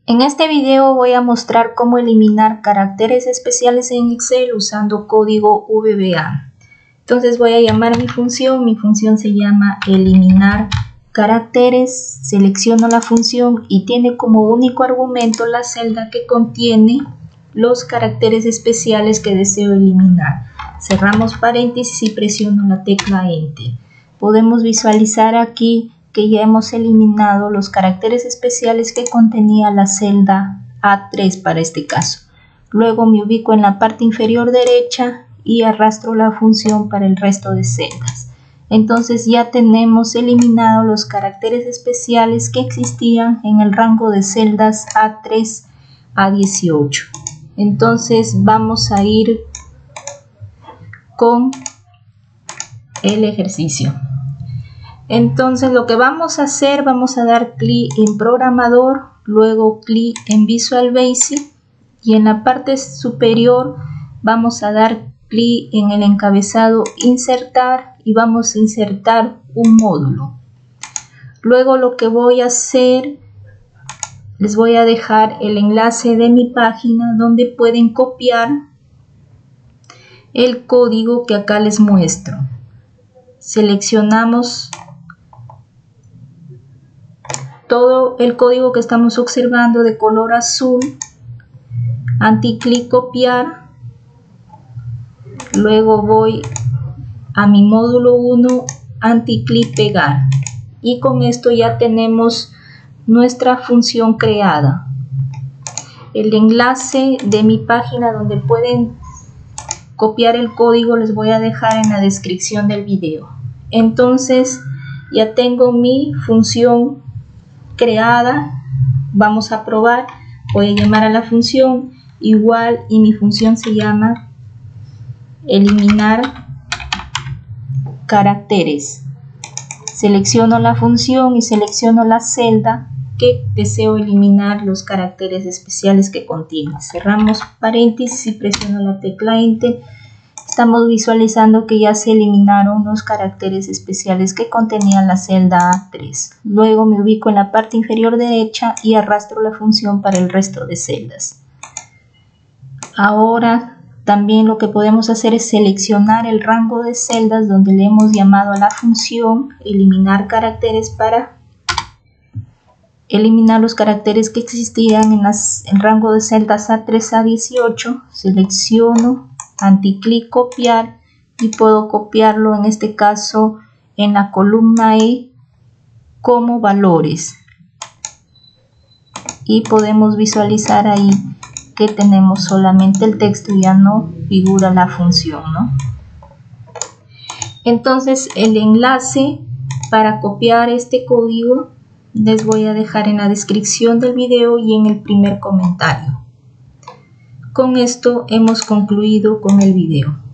En este video voy a mostrar cómo eliminar caracteres especiales en Excel usando código VBA. Entonces voy a llamar mi función se llama eliminar caracteres, selecciono la función y tiene como único argumento la celda que contiene los caracteres especiales que deseo eliminar. Cerramos paréntesis y presiono la tecla Enter. Podemos visualizar aquí que ya hemos eliminado los caracteres especiales que contenía la celda A3 para este caso. Luego me ubico en la parte inferior derecha y arrastro la función para el resto de celdas. Entonces ya tenemos eliminado los caracteres especiales que existían en el rango de celdas A3 a 18. Entonces vamos a ir con el ejercicio. Entonces lo que vamos a hacer, vamos a dar clic en programador, luego clic en Visual Basic y en la parte superior vamos a dar clic en el encabezado insertar y vamos a insertar un módulo. Luego lo que voy a hacer, les voy a dejar el enlace de mi página donde pueden copiar el código que acá les muestro. Seleccionamos todo el código que estamos observando de color azul, anticlic copiar, luego voy a mi módulo 1, anticlic pegar y con esto ya tenemos nuestra función creada. El enlace de mi página donde pueden copiar el código les voy a dejar en la descripción del video. Entonces ya tengo mi función creada, vamos a probar, voy a llamar a la función igual y mi función se llama eliminar caracteres. Selecciono la función y selecciono la celda que deseo eliminar los caracteres especiales que contiene. Cerramos paréntesis y presiono la tecla Enter. Estamos visualizando que ya se eliminaron los caracteres especiales que contenían la celda A3. Luego me ubico en la parte inferior derecha y arrastro la función para el resto de celdas. Ahora también lo que podemos hacer es seleccionar el rango de celdas donde le hemos llamado a la función eliminar caracteres para eliminar los caracteres que existían en el rango de celdas A3 a 18. Selecciono, anticlic copiar y puedo copiarlo en este caso en la columna E como valores y podemos visualizar ahí que tenemos solamente el texto y ya no figura la función, ¿no? Entonces el enlace para copiar este código les voy a dejar en la descripción del video y en el primer comentario. Con esto hemos concluido con el video.